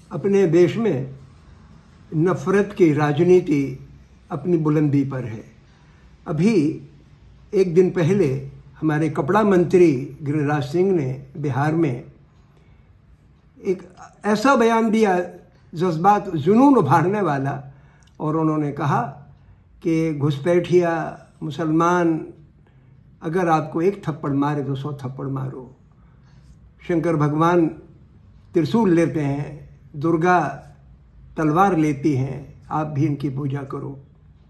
अपने देश में नफरत की राजनीति अपनी बुलंदी पर है। अभी एक दिन पहले हमारे कपड़ा मंत्री गिरिराज सिंह ने बिहार में एक ऐसा बयान दिया, जज्बात जुनून उभारने वाला, और उन्होंने कहा कि घुसपैठिया मुसलमान अगर आपको एक थप्पड़ मारे तो 100 थप्पड़ मारो। शंकर भगवान त्रिशूल लेते हैं, दुर्गा तलवार लेती हैं, आप भी इनकी पूजा करो।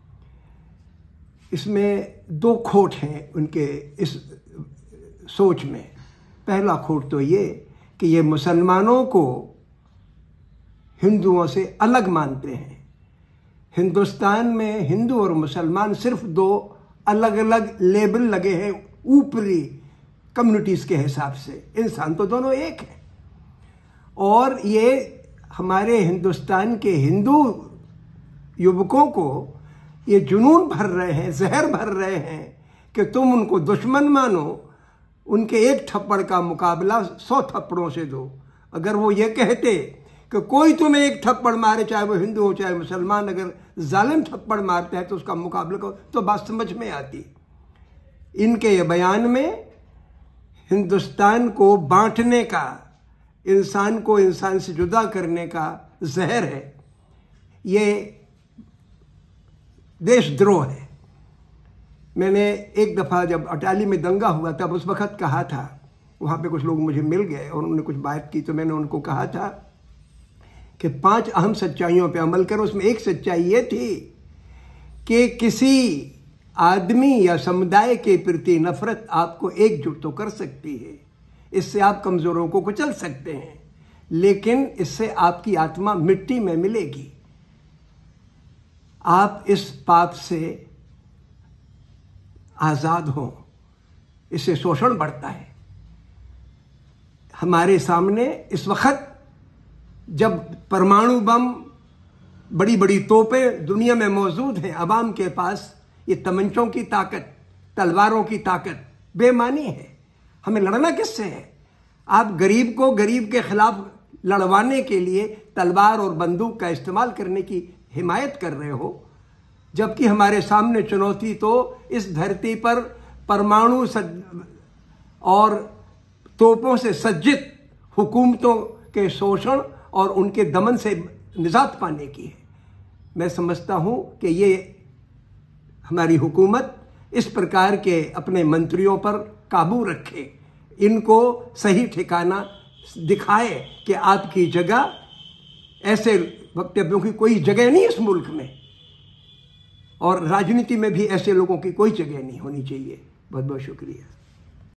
इसमें दो खोट हैं उनके इस सोच में। पहला खोट तो ये कि ये मुसलमानों को हिंदुओं से अलग मानते हैं। हिंदुस्तान में हिंदू और मुसलमान सिर्फ दो अलग अलग लेबल लगे हैं ऊपरी कम्युनिटीज के हिसाब से। इंसान तो दोनों एक हैं। और ये हमारे हिंदुस्तान के हिंदू युवकों को ये जुनून भर रहे हैं, जहर भर रहे हैं कि तुम उनको दुश्मन मानो, उनके एक थप्पड़ का मुकाबला 100 थप्पड़ों से दो। अगर वो ये कहते कि कोई तुम्हें एक थप्पड़ मारे, चाहे वो हिंदू हो चाहे मुसलमान, अगर जालिम थप्पड़ मारते हैं तो उसका मुकाबला करो, तो बात समझ में आती। इनके ये बयान में हिंदुस्तान को बांटने का, इंसान को इंसान से जुदा करने का जहर है। ये देशद्रोह है। मैंने एक दफ़ा जब अटाली में दंगा हुआ तब उस वक़्त कहा था, वहाँ पे कुछ लोग मुझे मिल गए और उन्होंने कुछ बात की, तो मैंने उनको कहा था कि 5 अहम सच्चाइयों पे अमल करो। उसमें एक सच्चाई ये थी कि किसी आदमी या समुदाय के प्रति नफरत आपको एकजुट तो कर सकती है, इससे आप कमज़ोरों को कुचल सकते हैं, लेकिन इससे आपकी आत्मा मिट्टी में मिलेगी। आप इस पाप से आज़ाद हों, इससे शोषण बढ़ता है। हमारे सामने इस वक्त जब परमाणु बम, बड़ी बड़ी तोपें दुनिया में मौजूद हैं, अवाम के पास ये तमंचों की ताकत, तलवारों की ताकत बेमानी है। हमें लड़ना किससे है? आप गरीब को गरीब के खिलाफ लड़वाने के लिए तलवार और बंदूक का इस्तेमाल करने की हिमायत कर रहे हो, जबकि हमारे सामने चुनौती तो इस धरती पर परमाणु और तोपों से सज्जित हुकूमतों के शोषण और उनके दमन से निजात पाने की है। मैं समझता हूं कि ये हमारी हुकूमत इस प्रकार के अपने मंत्रियों पर काबू रखे, इनको सही ठिकाना दिखाए कि आपकी जगह, ऐसे वक्तव्यों की कोई जगह नहीं इस मुल्क में, और राजनीति में भी ऐसे लोगों की कोई जगह नहीं होनी चाहिए। बहुत बहुत शुक्रिया।